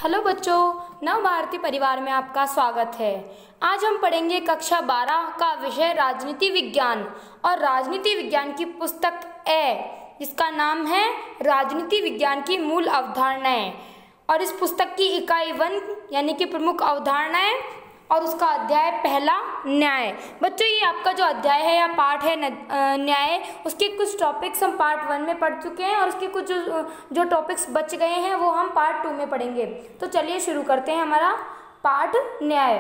Hello बच्चों, नव भारती परिवार में आपका स्वागत है। आज हम पढ़ेंगे कक्षा 12 का विषय राजनीति विज्ञान और राजनीति विज्ञान की पुस्तक ए, जिसका नाम है राजनीति विज्ञान की मूल अवधारणाएं। और इस पुस्तक की इकाई 1 यानी कि प्रमुख अवधारणाएं और उसका अध्याय पहला न्याय। बच्चों, ये आपका जो अध्याय है या पाठ है न्याय, उसके कुछ टॉपिक्स हम पार्ट 1 में पढ़ चुके हैं और उसके कुछ जो टॉपिक्स बच गए हैं वो हम पार्ट 2 में पढ़ेंगे। तो चलिए शुरू करते हैं हमारा पाठ न्याय।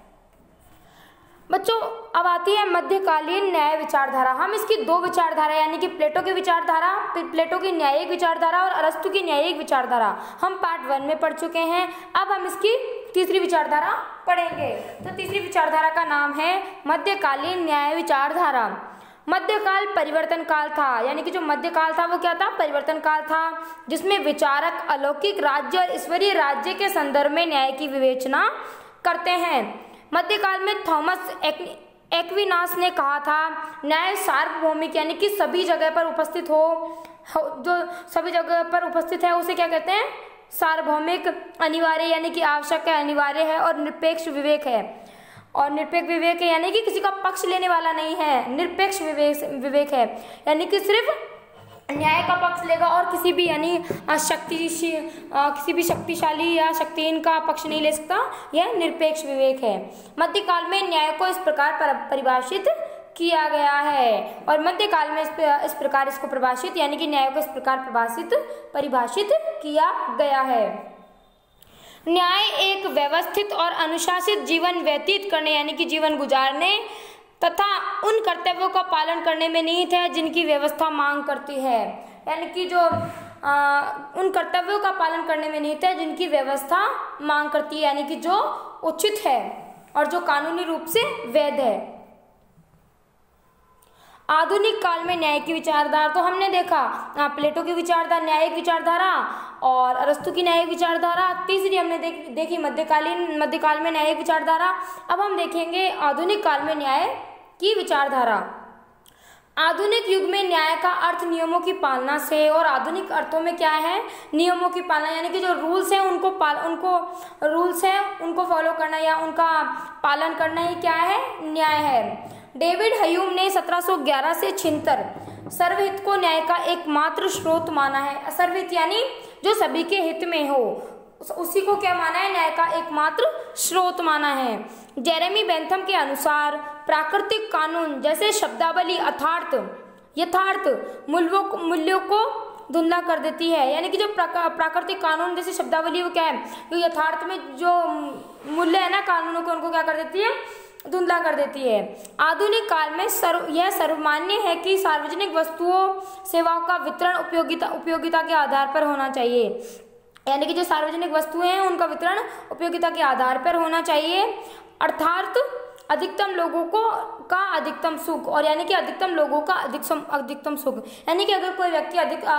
बच्चों, अब आती है मध्यकालीन न्याय विचारधारा। हम इसकी दो विचारधारा यानी कि प्लेटो की विचारधारा, प्लेटो की न्यायिक विचारधारा और अरस्तु की न्यायिक विचारधारा हम पार्ट 1 में पढ़ चुके हैं। अब हम इसकी तीसरी विचारधारा पढ़ेंगे। तो तीसरी विचारधारा का नाम है मध्यकालीन न्याय विचारधारा। मध्यकाल परिवर्तन काल था, यानी कि जो मध्यकाल था वो क्या था? परिवर्तन काल था, जिसमें विचारक अलौकिक राज्य और ईश्वरीय राज्य के संदर्भ में न्याय की विवेचना करते हैं। मध्यकाल में थॉमस एक्विनास ने कहा था, न्याय सार्वभौमिक यानी कि सभी जगह पर उपस्थित हो, जो सभी जगह पर उपस्थित है उसे क्या कहते हैं? सार्वभौमिक, अनिवार्य यानी कि आवश्यक है, अनिवार्य है, और निरपेक्ष विवेक है। और निरपेक्ष विवेक है यानी कि किसी का पक्ष लेने वाला नहीं है, निरपेक्ष विवेक है, यानी कि सिर्फ न्याय का पक्ष लेगा और किसी भी यानी किसी भी शक्तिशाली या शक्तिहीन का पक्ष नहीं ले सकता। यह निरपेक्ष विवेक है। मध्यकाल में न्याय को इस प्रकार परिभाषित किया गया है, और मध्यकाल में इस प्रकार इसको परिभाषित यानी कि न्याय को इस प्रकार परिभाषित किया गया है। न्याय एक व्यवस्थित और अनुशासित जीवन व्यतीत करने यानी कि जीवन गुजारने तथा उन कर्तव्यों का पालन करने में निहित है जिनकी व्यवस्था मांग करती है, यानी कि जो उन कर्तव्यों का पालन करने में निहित है जिनकी व्यवस्था मांग करती है, यानी कि जो उचित है और जो कानूनी रूप से वैध है। आधुनिक काल में न्याय की विचारधारा तो हमने देखा, प्लेटो की विचारधारा न्यायिक विचारधारा और अरस्तु की न्यायिक विचारधारा। तीसरी हमने देखी मध्यकाल में न्यायिक विचारधारा। अब हम देखेंगे आधुनिक काल में न्याय की विचारधारा। आधुनिक युग में न्याय का अर्थ नियमों की पालना से, और आधुनिक अर्थों में क्या है? नियमों की पालना, यानी कि जो रूल्स हैं उनको फॉलो करना या उनका पालन करना ही क्या है? न्याय है। डेविड ह्यूम ने 1711 से 76 सर्वहित को न्याय का एकमात्र स्रोत माना है। सर्वहित यानी जो सभी के हित में हो, उसी को क्या माना है? न्याय का एकमात्र स्रोत माना है। जेरेमी बेंथम के अनुसार प्राकृतिक कानून जैसे शब्दावली यथार्थ मूल्यों को धुंधला कर देती है, यानी कि जो प्राकृतिक कानून जैसे शब्दावली वो क्या है? जो यथार्थ में जो मूल्य है ना कानूनों के, उनको क्या कर देती है? धुंधला कर देती है। आधुनिक काल में यह सर्वमान्य है कि सार्वजनिक वस्तुओं सेवाओं का वितरण उपयोगिता के आधार पर होना चाहिए, यानी कि जो सार्वजनिक वस्तुएं हैं उनका वितरण उपयोगिता के आधार पर होना चाहिए, अर्थात अधिकतम लोगों का अधिकतम सुख, और यानी कि अधिकतम लोगों का अधिकतम सुख, यानी कि अगर कोई व्यक्ति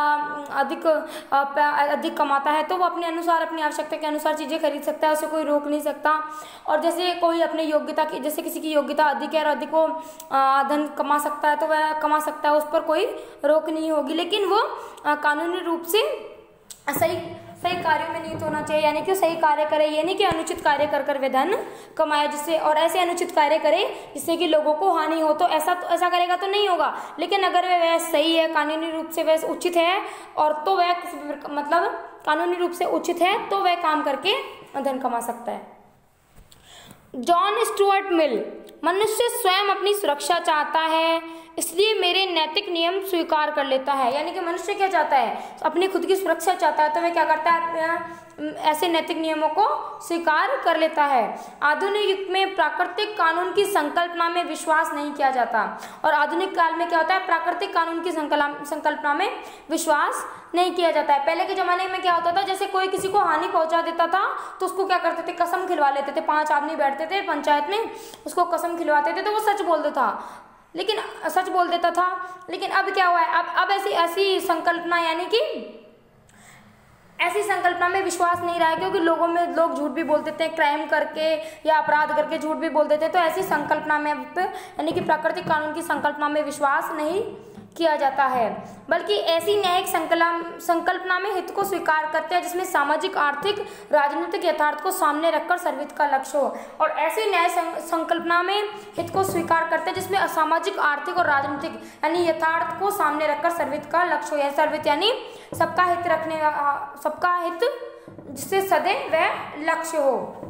अधिक कमाता है तो वो अपने अनुसार, अपनी आवश्यकता के अनुसार चीजें खरीद सकता है, उसे कोई रोक नहीं सकता। और जैसे कोई अपने योग्यता की, जैसे किसी की योग्यता अधिक है और अधिक वो धन कमा सकता है तो वह कमा सकता है, उस पर कोई रोक नहीं होगी, लेकिन वो कानूनी रूप से सही कार्यों में निहित होना चाहिए, यानी कि सही कार्य करे, ये नहीं कि अनुचित कार्य कर वे धन कमाए, जिससे और ऐसे अनुचित कार्य करे जिससे कि लोगों को हानि हो, तो ऐसा करेगा तो नहीं होगा। लेकिन अगर वह सही है, कानूनी रूप से वह उचित है, और तो वह मतलब कानूनी रूप से उचित है तो वह काम करके धन कमा सकता है। जॉन स्टुअर्ट मिल, मनुष्य स्वयं अपनी सुरक्षा चाहता है, इसलिए मेरे नैतिक नियम स्वीकार कर लेता है, यानी कि मनुष्य क्या चाहता है? अपनी खुद की सुरक्षा चाहता है, तो वह क्या करता है? ऐसे नैतिक नियमों को स्वीकार कर लेता है। आधुनिक युग में प्राकृतिक कानून की संकल्पना में विश्वास नहीं किया जाता, और आधुनिक काल में क्या होता है? प्राकृतिक कानून की संकल्पना में विश्वास नहीं किया जाता है। पहले के जमाने में क्या होता था? जैसे कोई किसी को हानि पहुंचा देता था तो उसको क्या करते थे? कसम खिलवा लेते थे। 5 आदमी बैठते थे पंचायत में, उसको कसम खिलवाते थे तो वो सच बोल देता था। लेकिन अब क्या हुआ है? अब ऐसी संकल्पना, यानी कि ऐसी संकल्पना में विश्वास नहीं रहा है, क्योंकि लोग झूठ भी बोल देते हैं, क्राइम करके या अपराध करके झूठ भी बोल देते हैं। तो ऐसी संकल्पना में यानी कि प्राकृतिक कानून की संकल्पना में विश्वास नहीं किया जाता है, बल्कि ऐसी न्यायिक संकल्पना में हित को स्वीकार करते हैं जिसमें सामाजिक, आर्थिक, राजनीतिक यथार्थ को सामने रखकर सर्वहित का लक्ष्य हो। और ऐसी न्याय संकल्पना में हित को स्वीकार करते हैं जिसमें सामाजिक, आर्थिक और राजनीतिक यानी यथार्थ को सामने रखकर सर्वहित का लक्ष्य हो। या सर्वहित यानी सबका हित रखने, सबका हित जिससे सदैव वह लक्ष्य हो।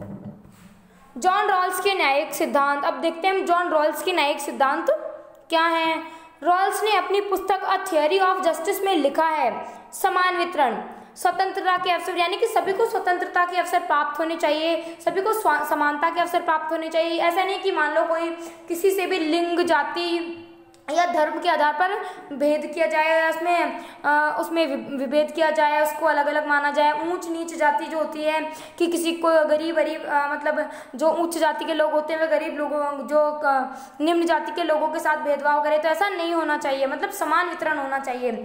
जॉन रॉल्स के न्यायिक सिद्धांत। अब देखते हैं जॉन रॉल्स के न्यायिक सिद्धांत क्या हैं। रॉल्स ने अपनी पुस्तक अ थियरी ऑफ जस्टिस में लिखा है, समान वितरण, स्वतंत्रता के अवसर यानी कि सभी को स्वतंत्रता के अवसर प्राप्त होने चाहिए, सभी को समानता के अवसर प्राप्त होने चाहिए। ऐसा नहीं कि मान लो कोई किसी से भी लिंग, जाति या धर्म के आधार पर भेद किया जाए, उसमें विभेद किया जाए, उसको अलग अलग माना जाए। ऊंच नीच जाति जो होती है कि किसी को गरीब मतलब जो उच्च जाति के लोग होते हैं वे गरीब लोगों, जो निम्न जाति के लोगों के साथ भेदभाव करे, तो ऐसा नहीं होना चाहिए। मतलब समान वितरण होना चाहिए,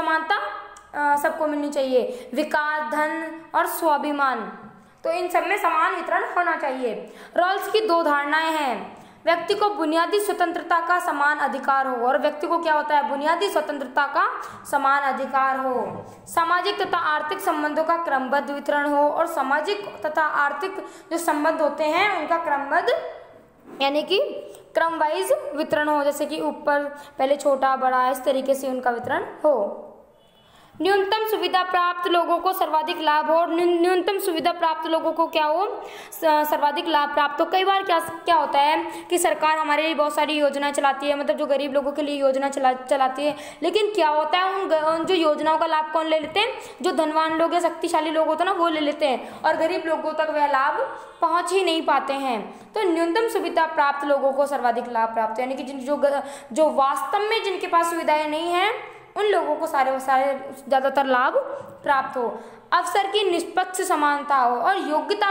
समानता सबको मिलनी चाहिए, विकास, धन और स्वाभिमान, तो इन सब में समान वितरण होना चाहिए। रॉल्स की दो धारणाएं हैं, व्यक्ति को बुनियादी स्वतंत्रता का समान अधिकार हो, और व्यक्ति को क्या होता है, बुनियादी स्वतंत्रता का समान अधिकार हो। सामाजिक तथा आर्थिक संबंधों का क्रमबद्ध वितरण हो, और सामाजिक तथा आर्थिक जो संबंध होते हैं उनका क्रमबद्ध यानी कि क्रम वाइज वितरण हो, जैसे कि ऊपर पहले छोटा बड़ा इस तरीके से उनका वितरण हो। न्यूनतम सुविधा प्राप्त लोगों को सर्वाधिक लाभ हो, और न्यूनतम सुविधा प्राप्त लोगों को क्या हो, सर्वाधिक लाभ प्राप्त हो। कई बार क्या होता है कि सरकार हमारे लिए बहुत सारी योजनाएं चलाती है, मतलब जो गरीब लोगों के लिए योजना चलाती है, लेकिन क्या होता है उन जो योजनाओं का लाभ कौन ले लेते हैं, जो धनवान लोग या शक्तिशाली लोग होते हैं ना वो ले लेते हैं, और गरीब लोगों तक वह लाभ पहुंच ही नहीं पाते हैं। तो न्यूनतम सुविधा प्राप्त लोगों को सर्वाधिक लाभ प्राप्त, यानी कि जो वास्तव में जिनके पास सुविधाएं नहीं है उन लोगों को सारे ज़्यादातर लाभ प्राप्त हो। अवसर की निष्पक्ष समानता हो, और योग्यता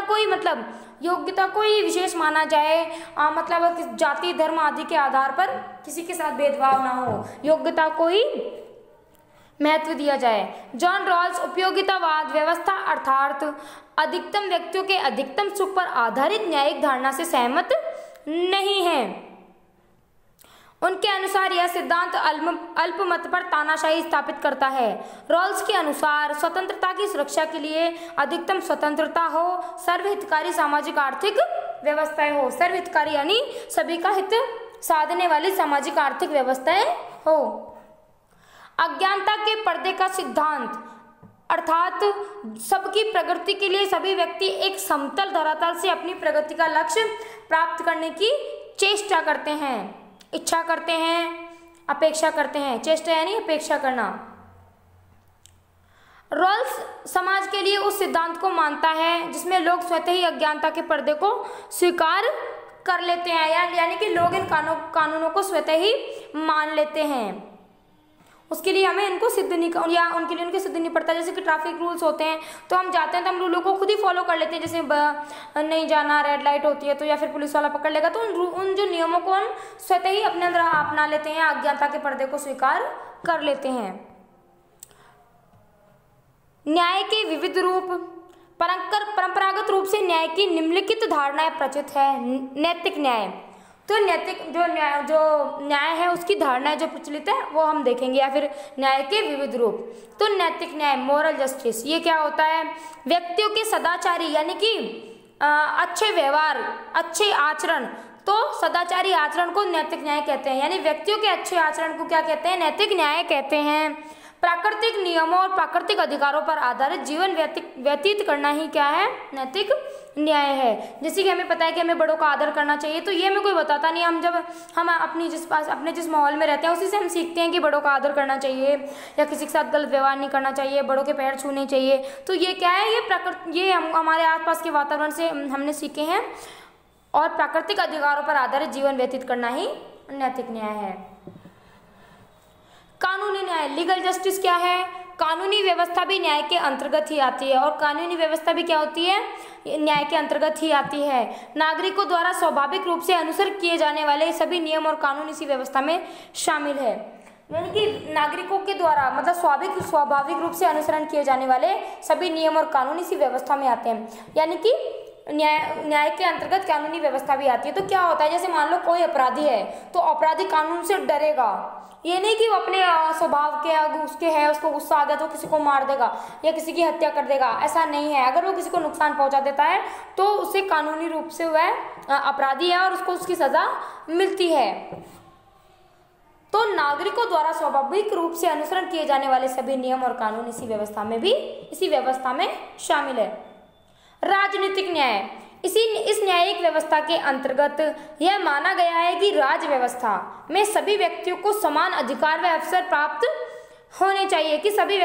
को ही विशेष माना जाए, मतलब जाति, धर्म आदि के आधार पर किसी के साथ भेदभाव ना हो, योग्यता को ही महत्व दिया जाए। जॉन रॉल्स उपयोगितावाद व्यवस्था अर्थात अधिकतम व्यक्तियों के अधिकतम सुख पर आधारित न्यायिक धारणा से सहमत नहीं है। उनके अनुसार यह सिद्धांत अल्पमत पर तानाशाही स्थापित करता है। रॉल्स के अनुसार स्वतंत्रता की सुरक्षा के लिए अधिकतम स्वतंत्रता हो, सर्वहितकारी सामाजिक आर्थिक व्यवस्थाएं हो, सर्वहितकारी यानी सभी का हित साधने वाली सामाजिक आर्थिक व्यवस्थाएं हो। अज्ञानता के पर्दे का सिद्धांत अर्थात सबकी प्रगति के लिए सभी व्यक्ति एक समतल धरातल से अपनी प्रगति का लक्ष्य प्राप्त करने की चेष्टा करते हैं, इच्छा करते हैं, अपेक्षा करते हैं। चेष्टा यानी अपेक्षा करना। रॉल्स समाज के लिए उस सिद्धांत को मानता है जिसमें लोग स्वतः ही अज्ञानता के पर्दे को स्वीकार कर लेते हैं, यानी कि लोग इन कानूनों को स्वतः ही मान लेते हैं। उसके लिए हमें इनको सिद्ध नहीं, या उनके लिए उनके सिद्ध नहीं पड़ता। जैसे कि ट्रैफिक रूल्स होते हैं तो हम जाते हैं तो हम रूलों को खुद ही फॉलो कर लेते हैं, जैसे नहीं जाना, रेड लाइट होती है तो या फिर पुलिस वाला पकड़ लेगा, तो उन जो नियमों को हम स्वतः ही अपने अंदर अपना लेते हैं, अज्ञानता के पर्दे को स्वीकार कर लेते हैं। न्याय के विविध रूप। परंपरागत रूप से न्याय की निम्नलिखित धारणाएं प्रचलित है। नैतिक न्याय, तो नैतिक जो न्याय है उसकी धारणाएं जो प्रचलित है वो हम देखेंगे, या फिर न्याय के विविध रूप। तो नैतिक न्याय, मोरल जस्टिस, ये क्या होता है, व्यक्तियों के सदाचारी यानी कि अच्छे व्यवहार, अच्छे आचरण, तो सदाचारी आचरण को नैतिक न्याय कहते हैं, यानी व्यक्तियों के अच्छे आचरण को क्या कहते हैं, नैतिक न्याय कहते हैं। प्राकृतिक नियमों और प्राकृतिक अधिकारों पर आधारित जीवन व्यतीत करना ही क्या है, नैतिक न्याय है। जैसे कि हमें पता है कि हमें बड़ों का आदर करना चाहिए, तो ये हमें कोई बताता नहीं, हम अपने जिस माहौल में रहते हैं उसी से हम सीखते हैं कि बड़ों का आदर करना चाहिए, या किसी के साथ गलत व्यवहार नहीं करना चाहिए, बड़ों के पैर छूने चाहिए। तो ये क्या है, ये हमारे आसपास के वातावरण से हमने सीखे हैं, और प्राकृतिक अधिकारों पर आधारित जीवन व्यतीत करना ही नैतिक न्याय है। कानूनी न्याय, लीगल जस्टिस क्या है, कानूनी व्यवस्था भी न्याय के अंतर्गत ही आती है, और कानूनी व्यवस्था भी क्या होती है, न्याय के अंतर्गत ही आती है। नागरिकों द्वारा स्वाभाविक रूप से अनुसरण किए जाने वाले सभी नियम और कानून इसी व्यवस्था में शामिल है, यानी कि नागरिकों के द्वारा मतलब स्वाभाविक रूप से अनुसरण किए जाने वाले सभी नियम और कानून इसी व्यवस्था में आते हैं। यानी कि न्याय के अंतर्गत कानूनी व्यवस्था भी आती है। तो क्या होता है, जैसे मान लो कोई अपराधी है तो अपराधी कानून से डरेगा, ये नहीं कि वो अपने स्वभाव के उसके है, उसको गुस्सा आ गया तो किसी को मार देगा या किसी की हत्या कर देगा, ऐसा नहीं है। अगर वो किसी को नुकसान पहुंचा देता है तो उसे कानूनी रूप से वह अपराधी है और उसको उसकी सजा मिलती है। तो नागरिकों द्वारा स्वाभाविक रूप से अनुसरण किए जाने वाले सभी नियम और कानून इसी व्यवस्था में शामिल है। राजनीतिक न्याय, इस न्यायिक व्यवस्था के अंतर्गत यह माना गया है कि राज्य व्यवस्था में सभी व्यक्तियों को समान अधिकार व अवसर प्राप्त होने चाहिए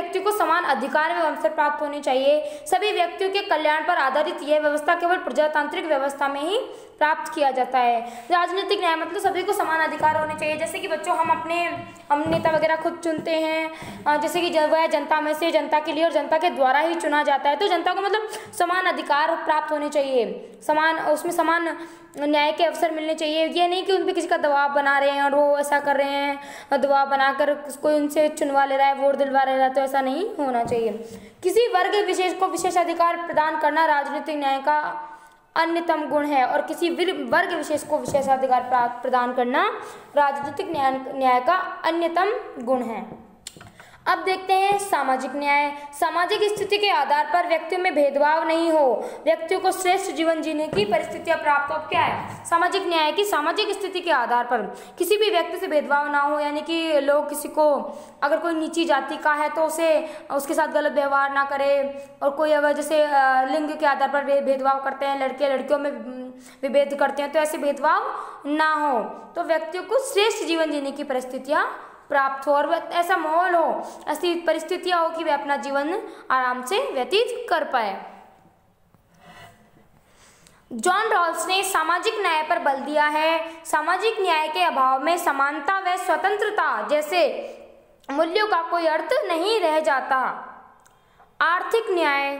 सभी व्यक्तियों के कल्याण पर आधारित यह व्यवस्था केवल प्रजातांत्रिक व्यवस्था में ही प्राप्त किया जाता है। राजनीतिक न्याय मतलब सभी को समान अधिकार होने चाहिए। जैसे कि बच्चों हम नेता वगैरह खुद चुनते हैं, जैसे कि वह जनता में से जनता के लिए और जनता के द्वारा ही चुना जाता है, तो जनता को मतलब समान अधिकार प्राप्त होने चाहिए, उसमें समान न्याय के अवसर मिलने चाहिए। ये नहीं कि उन पर किसी का दबाव बना रहे हैं और वो ऐसा कर रहे हैं, दबाव बनाकर कोई उनसे चुनवा ले रहा है, वोट दिलवा ले रहा है, तो ऐसा नहीं होना चाहिए। किसी वर्ग विशेष को विशेषाधिकार प्रदान करना राजनीतिक न्याय का अन्यतम गुण है और किसी वर्ग विशेष को विशेषाधिकार प्रदान करना राजनीतिक न्याय का अन्यतम गुण है। अब देखते हैं सामाजिक न्याय। सामाजिक स्थिति के आधार पर व्यक्तियों में भेदभाव नहीं हो, व्यक्तियों को श्रेष्ठ जीवन जीने की परिस्थितियां प्राप्त हो। अब क्या है सामाजिक न्याय की, सामाजिक स्थिति के आधार पर किसी भी व्यक्ति से भेदभाव ना हो, यानी कि लोग किसी को अगर कोई नीची जाति का है तो उसके साथ गलत व्यवहार ना करे, और कोई अगर जैसे लिंग के आधार पर भेदभाव करते हैं, लड़के लड़कियों में विभेद करते हैं, तो ऐसे भेदभाव ना हो, तो व्यक्तियों को श्रेष्ठ जीवन जीने की परिस्थितियां प्राप्त हो और ऐसा माहौल हो, ऐसी परिस्थितियां हो कि वे अपना जीवन आराम से व्यतीत कर पाए। जॉन रॉल्स ने सामाजिक न्याय पर बल दिया है। सामाजिक न्याय के अभाव में समानता व स्वतंत्रता जैसे मूल्यों का कोई अर्थ नहीं रह जाता। आर्थिक न्याय,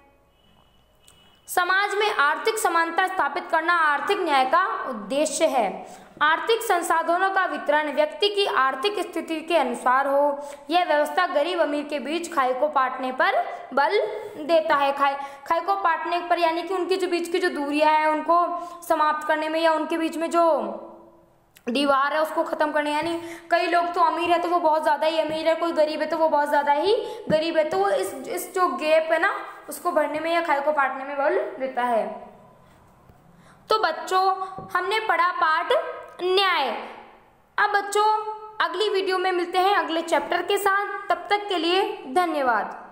समाज में आर्थिक समानता स्थापित करना आर्थिक न्याय का उद्देश्य है। आर्थिक संसाधनों का वितरण व्यक्ति की आर्थिक स्थिति के अनुसार हो। यह व्यवस्था गरीब अमीर के बीच खाई को पाटने पर बल देता है। खाई को पाटने पर यानी कि उनकी जो बीच की जो दूरियां हैं उनको समाप्त करने में, या उनके बीच में जो दीवार है उसको खत्म करने, यानी कई लोग तो अमीर है तो वो बहुत ज्यादा ही अमीर है, कोई गरीब है तो वो बहुत ज्यादा ही गरीब है, तो वो इस जो गैप है ना उसको भरने में या खाई को पाटने में बल देता है। तो बच्चों हमने पढ़ा पाठ न्याय। अब बच्चों अगली वीडियो में मिलते हैं अगले चैप्टर के साथ, तब तक के लिए धन्यवाद।